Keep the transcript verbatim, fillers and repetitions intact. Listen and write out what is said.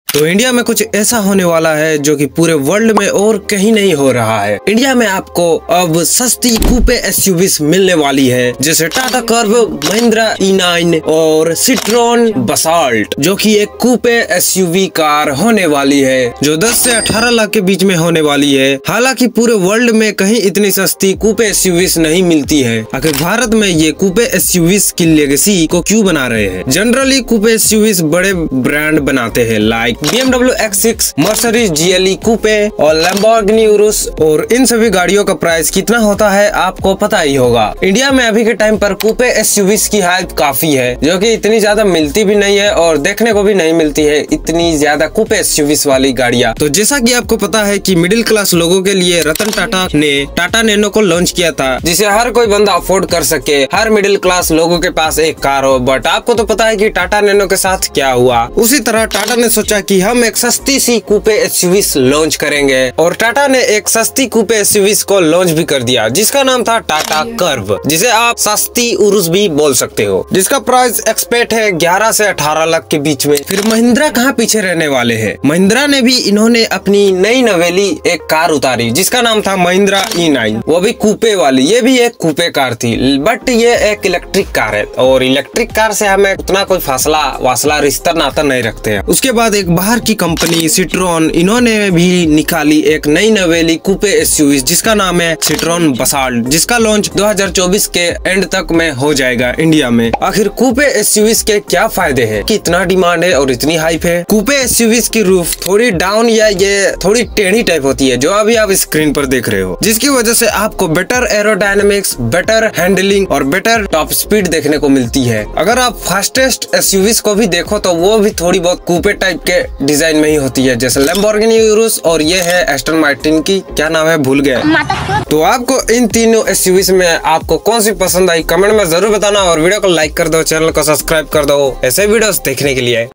तो इंडिया में कुछ ऐसा होने वाला है जो कि पूरे वर्ल्ड में और कहीं नहीं हो रहा है। इंडिया में आपको अब सस्ती कूपे एसयूवीज मिलने वाली है, जैसे Tata Curvv, Mahindra E nine और सिट्रोन बसाल्ट, जो कि एक कूपे एसयूवी कार होने वाली है जो दस से अठारह लाख के बीच में होने वाली है। हालांकि पूरे वर्ल्ड में कहीं इतनी सस्ती कूपे एसयूवीज नहीं मिलती है। आखिर भारत में ये कूपे एसयूवीज की लेगेसी को क्यों बना रहे हैं? जनरली कूपे एसयूवीज बड़े ब्रांड बनाते हैं, like B M W X six, Mercedes G L E coupe और लैम्बोर्गिनी उरुस, और इन सभी गाड़ियों का प्राइस कितना होता है आपको पता ही होगा। इंडिया में अभी के टाइम पर कूपे एसयूवीज की हाइप काफी है, जो कि इतनी ज्यादा मिलती भी नहीं है और देखने को भी नहीं मिलती है इतनी ज्यादा कूपे एसयूवीज वाली गाड़ियां। तो जैसा कि आपको पता है कि मिडिल क्लास लोगों के लिए रतन टाटा ने टाटा नैनो को लॉन्च किया था, जिसे हर कोई बंदा अफोर्ड कर सके, हर मिडिल क्लास लोगों के पास एक कार हो। बट आपको तो पता है कि टाटा नैनो के साथ क्या हुआ। उसी तरह टाटा ने सोचा कि हम एक सस्ती सी कूपे एसयूवीज लॉन्च करेंगे, और टाटा ने एक सस्ती कूपे एसयूवीज को लॉन्च भी कर दिया, जिसका नाम था टाटा कर्व, जिसे आप सस्ती उरुस भी बोल सकते हो, जिसका प्राइस एक्सपेक्ट है ग्यारह से अठारह लाख के बीच में। फिर महिंद्रा कहाँ पीछे रहने वाले हैं? महिंद्रा ने भी इन्होंने अपनी नई नवेली एक कार उतारी, जिसका नाम था महिंद्रा ई नाइन, वो भी कूपे वाली। ये भी एक कूपे कार थी, बट ये एक इलेक्ट्रिक कार है, और इलेक्ट्रिक कार से हमें उतना कोई फासला वासला रिश्ता नाता नहीं रखते हैं। उसके बाद एक बाहर की कंपनी सिट्रोन, इन्होंने भी निकाली एक नई नवेली कूपे एसयूवी, जिसका नाम है सिट्रोन बसाल्ट, जिसका लॉन्च दो हज़ार चौबीस के एंड तक में हो जाएगा इंडिया में। आखिर कूपे एसयूवीज के क्या फायदे हैं कि इतना डिमांड है और इतनी हाइप है? कूपे एसयूवीज की रूफ थोड़ी डाउन या ये थोड़ी टेढ़ी टाइप होती है, जो अभी आप स्क्रीन पर देख रहे हो, जिसकी वजह से आपको बेटर एरोडायनेमिक्स, बेटर हैंडलिंग और बेटर टॉप स्पीड देखने को मिलती है। अगर आप फास्टेस्ट एसयूवीज को भी देखो तो वो भी थोड़ी बहुत कूपे टाइप के डिजाइन में ही होती है, जैसे लैम्बोर्गिनी उरुस, और ये है एस्टन मार्टिन की, क्या नाम है भूल गया। तो आपको इन तीनों एसयूवीज में आपको कौन सी पसंद आई कमेंट में जरूर बताना, और वीडियो को लाइक कर दो, चैनल को सब्सक्राइब कर दो ऐसे वीडियोस देखने के लिए।